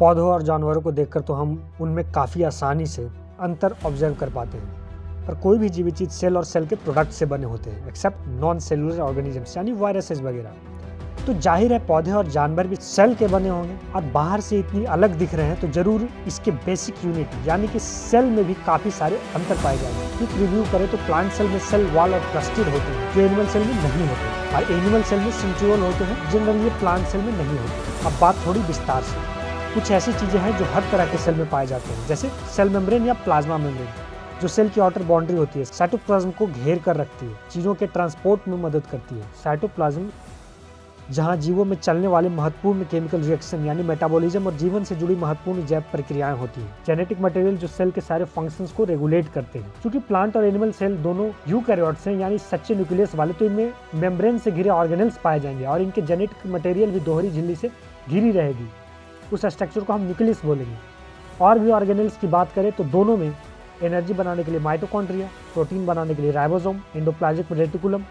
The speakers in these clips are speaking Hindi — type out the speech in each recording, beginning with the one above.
पौधों और जानवरों को देखकर तो हम उनमें काफ़ी आसानी से अंतर ऑब्जर्व कर पाते हैं, पर कोई भी जीवित चीज सेल और सेल के प्रोडक्ट से बने होते हैं एक्सेप्ट नॉन सेलुलर ऑर्गेनिजम्स यानी वायरसेस वगैरह। तो जाहिर है पौधे और जानवर भी सेल के बने होंगे और बाहर से इतनी अलग दिख रहे हैं तो जरूर इसके बेसिक यूनिट यानी कि सेल में भी काफ़ी सारे अंतर पाए जाएंगे। क्विक रिव्यू करें तो प्लांट सेल में सेल वॉल और प्लास्टिड होते हैं जो एनिमल सेल में नहीं होते, और एनिमल सेल में सेंट्रियोल होते हैं जनरली ये प्लांट सेल में नहीं होते। अब बात थोड़ी विस्तार से, कुछ ऐसी चीज़ें हैं जो हर तरह के सेल में पाए जाते हैं, जैसे सेल मेम्ब्रेन या प्लाज्मा मेम्ब्रेन जो सेल की आउटर बाउंड्री होती है, साइटोप्लाज्म को घेर कर रखती है, चीज़ों के ट्रांसपोर्ट में मदद करती है। साइटोप्लाज्म जहाँ जीवों में चलने वाले महत्वपूर्ण केमिकल रिएक्शन यानी मेटाबॉलिज्म और जीवन से जुड़ी महत्वपूर्ण जैव प्रक्रियाएं होती हैं। जेनेटिक मटेरियल जो सेल के सारे फंक्शंस को रेगुलेट करते हैं। क्योंकि प्लांट और एनिमल सेल दोनों यूकैरियोट्स हैं यानी सच्चे न्यूक्लियस वाले, तो इनमें मेम्ब्रेन से घिरे ऑर्गेनेल्स पाए जाएंगे और इनके जेनेटिक मटेरियल भी दोहरी झिल्ली से घिरी रहेगी। उस स्ट्रक्चर को हम न्यूक्लियस बोलेंगे। और भी ऑर्गेनेल्स की बात करें तो दोनों में एनर्जी बनाने के लिए माइटोकॉन्ड्रिया, प्रोटीन बनाने के लिए राइबोसोम, एंडोप्लाज्मिक रेटिकुलम,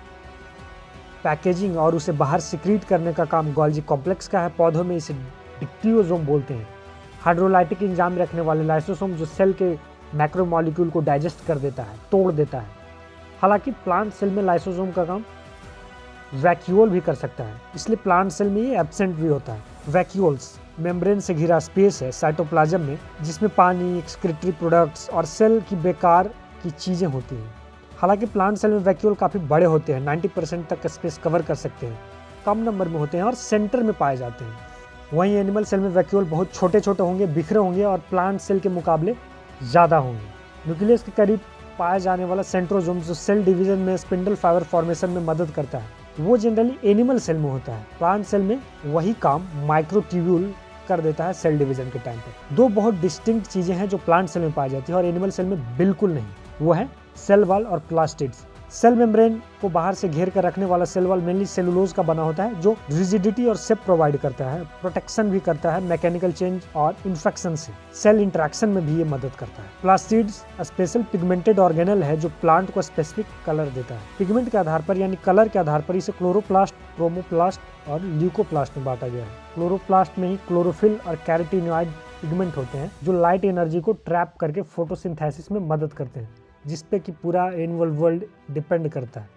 पैकेजिंग और उसे बाहर सिक्रीट करने का काम गोल्जी कॉम्प्लेक्स का है। पौधों में इसे डिक्टियोसोम बोलते हैं। हाइड्रोलाइटिक एंजाइम रखने वाले लाइसोसोम जो सेल के मैक्रोमोलिक्यूल को डाइजेस्ट कर देता है, तोड़ देता है। हालांकि प्लांट सेल में लाइसोसोम का काम वैक्यूल भी कर सकता है, इसलिए प्लांट सेल में ये एब्सेंट भी होता है। वैक्यूल्स मेम्ब्रेन से घिरा स्पेस है साइटोप्लाज्म में जिसमें पानी, एक्सक्रीटरी प्रोडक्ट्स और सेल की बेकार की चीज़ें होती हैं। हालांकि प्लांट सेल में वैक्यूल काफ़ी बड़े होते हैं, 90% तक स्पेस कवर कर सकते हैं, कम नंबर में होते हैं और सेंटर में पाए जाते हैं। वहीं एनिमल सेल में वैक्यूल बहुत छोटे छोटे होंगे, बिखरे होंगे और प्लांट सेल के मुकाबले ज़्यादा होंगे। न्यूक्लियस के करीब पाया जाने वाला सेंट्रोसोम जो सेल डिवीजन में स्पिंडल फाइबर फॉर्मेशन में मदद करता है, वो जनरली एनिमल सेल में होता है। प्लांट सेल में वही काम माइक्रोट्यूब्यूल कर देता है सेल डिवीजन के टाइम पर। दो बहुत डिस्टिंक्ट चीज़ें हैं जो प्लांट सेल में पाई जाती है और एनिमल सेल में बिल्कुल नहीं, वो है सेल वॉल और प्लास्टिड्स। सेल मेम्ब्रेन को बाहर से घेर कर रखने वाला सेल वॉल मेनली सेलुलोज का बना होता है जो रिजिडिटी और शेप प्रोवाइड करता है, प्रोटेक्शन भी करता है मैकेनिकल चेंज और इन्फेक्शन से। सेल इंटरेक्शन में भी ये मदद करता है। प्लास्टिड्स स्पेशल पिगमेंटेड ऑर्गेनल है जो प्लांट को स्पेसिफिक कलर देता है। पिगमेंट के आधार पर यानी कलर के आधार पर इसे क्लोरोप्लास्ट, क्रोमोप्लास्ट और ल्यूकोप्लास्ट में बांटा गया है। क्लोरोप्लास्ट में ही क्लोरोफिल और कैरोटीनॉइड पिगमेंट होते हैं जो लाइट एनर्जी को ट्रैप करके फोटोसिंथेसिस में मदद करते हैं, जिस पे कि पूरा एनिमल वर्ल्ड डिपेंड करता है।